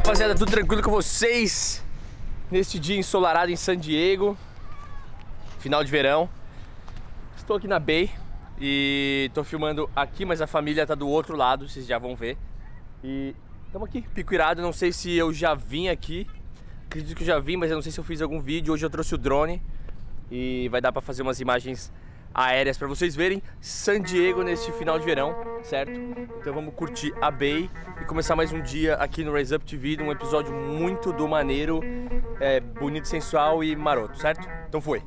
rapaziada, tudo tranquilo com vocês? Neste dia ensolarado em San Diego, final de verão. Estou aqui na Bay e tô filmando aqui, mas a família tá do outro lado, vocês já vão ver. E estamos aqui, pico irado, não sei se eu já vim aqui. Acredito que eu já vim, mas eu não sei se eu fiz algum vídeo. Hoje eu trouxe o drone e vai dar pra fazer umas imagens aéreas pra vocês verem San Diego neste final de verão, certo? Então vamos curtir a Bay e começar mais um dia aqui no Rise Up TV, um episódio muito do maneiro, bonito, sensual e maroto, certo? Então foi!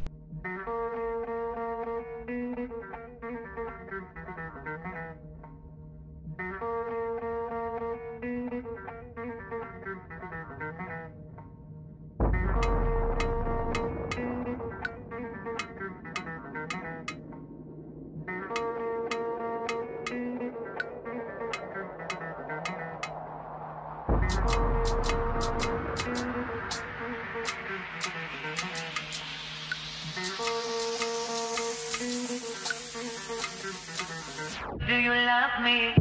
Do you love me?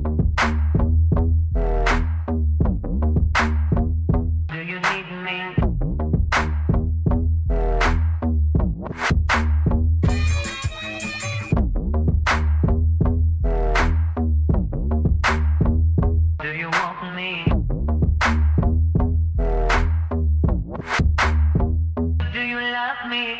Do you need me? Do you want me? Do you love me?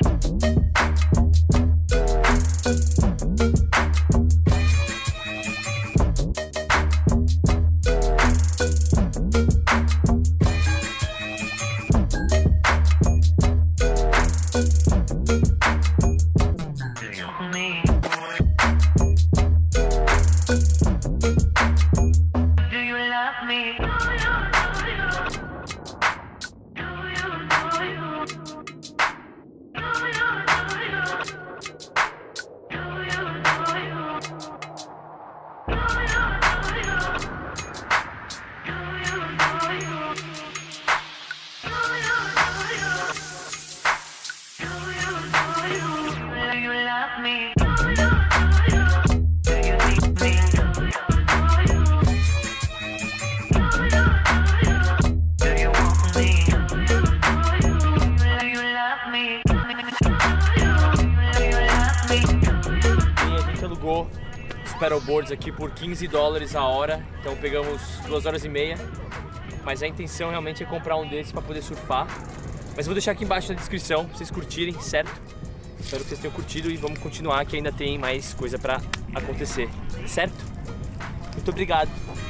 Alugou os paddleboards aqui por $15 a hora, então pegamos 2 horas e meia, mas a intenção realmente é comprar um desses para poder surfar. Mas eu vou deixar aqui embaixo na descrição para vocês curtirem, certo? Espero que vocês tenham curtido e vamos continuar, que ainda tem mais coisa para acontecer, certo? Muito obrigado!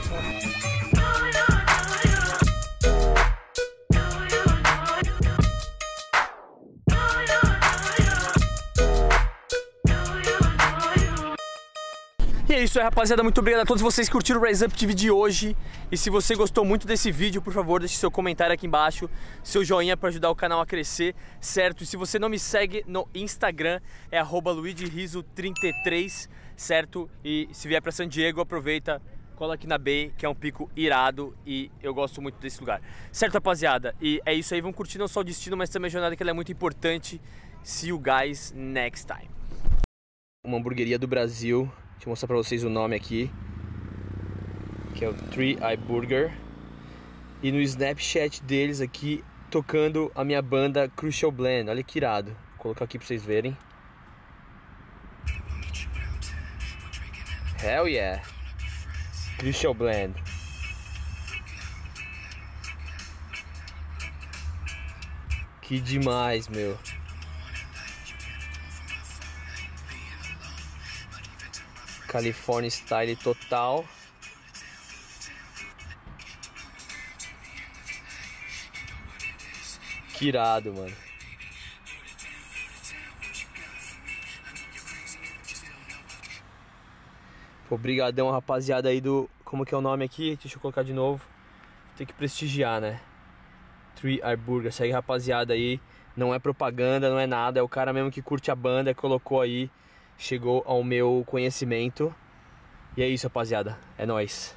E é isso aí, rapaziada, muito obrigado a todos vocês que curtiram o Rise Up TV de hoje. E se você gostou muito desse vídeo, por favor, deixe seu comentário aqui embaixo, seu joinha para ajudar o canal a crescer, certo? E se você não me segue no Instagram, é @luigiRiso33, certo? E se vier para San Diego, aproveita, cola aqui na Bay, que é um pico irado e eu gosto muito desse lugar. Certo, rapaziada? E é isso aí, vamos curtir não só o destino, mas também a jornada, que ela é muito importante. See you guys next time. Uma hamburgueria do Brasil. Deixa eu mostrar pra vocês o nome aqui, que é o 3i Burger. E no Snapchat deles aqui, tocando a minha banda Crucial Blend. Olha que irado. Vou colocar aqui pra vocês verem. Hell yeah! Crucial Blend. Que demais, meu. California Style total. Que irado, mano. Obrigadão, rapaziada aí do... Como que é o nome aqui? Deixa eu colocar de novo. Tem que prestigiar, né? 3i Burger. Segue, rapaziada aí. Não é propaganda, não é nada. É o cara mesmo que curte a banda, colocou aí. Chegou ao meu conhecimento. E é isso, rapaziada. É nóis.